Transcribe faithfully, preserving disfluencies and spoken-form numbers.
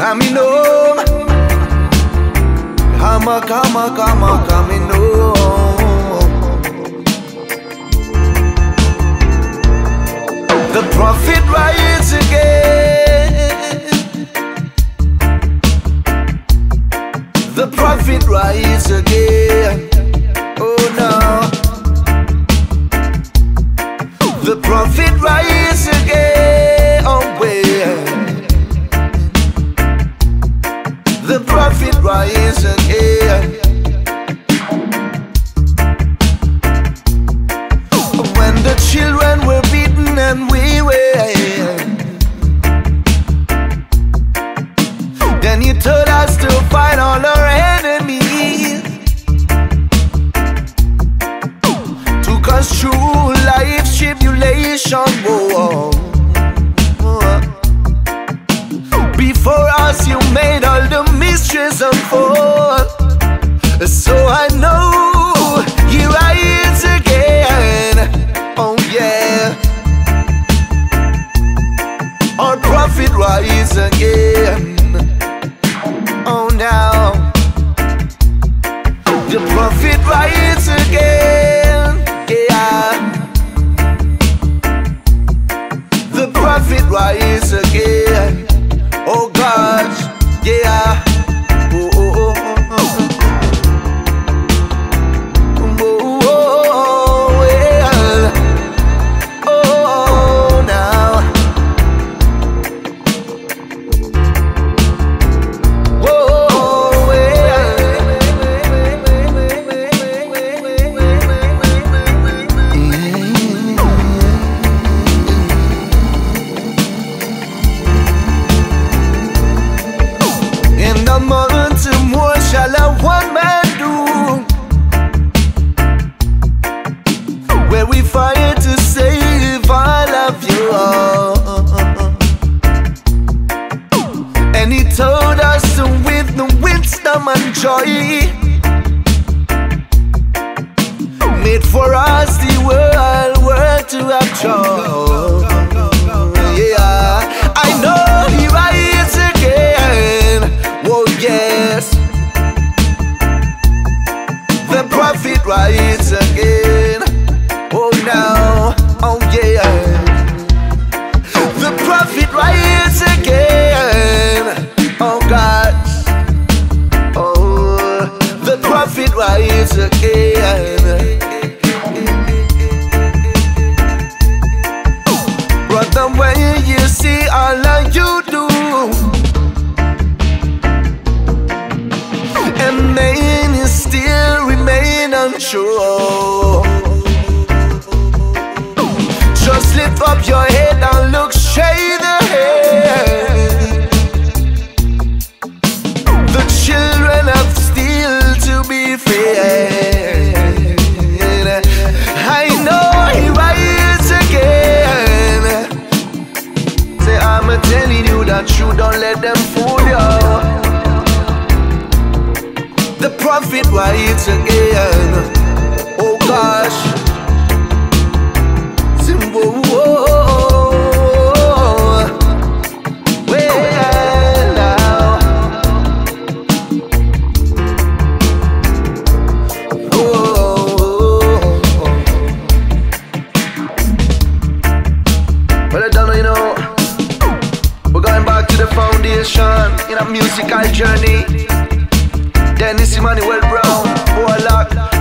coming home. Come on, come on, come on, coming home. The prophet rides again. The prophet rides again. Oh no. The prophet rides again. Oh well. The prophet rise again. When the children were beaten and we were, then you told us to fight all our enemies. Took us through life's tribulation. Whoa. Before us you made all the mysteries unfold. So I know he rides again. Oh yeah. Our prophet rides again. Oh now. The prophet rides again. Yeah. The prophet rides again. Oh gosh, yeah. Oh, oh, oh, oh. Oh, oh, yeah. Oh, now. Oh, yeah. In the mountain, what shall a one man do? Where we fight to save all of you. And he told us to with the wisdom and joy, made for us the world, world to have joy. Yeah, I know he rides again. Oh yes, the prophet rides again. Oh now, oh yeah, the prophet rides again. Oh God, oh, the prophet rides again. Brother, when you see all that you do, and man you still remain untrue, just lift up your head and look straight ahead. The children have still to be fed. I know he rides again. Say I'm telling you the truth, don't let them fool you. The prophet rides again. Oh gosh. Simbo, well now. Oh, well I don't know, you know, we're going back to the foundation in a musical journey. Dennis Emmanuel Brown, Warlock.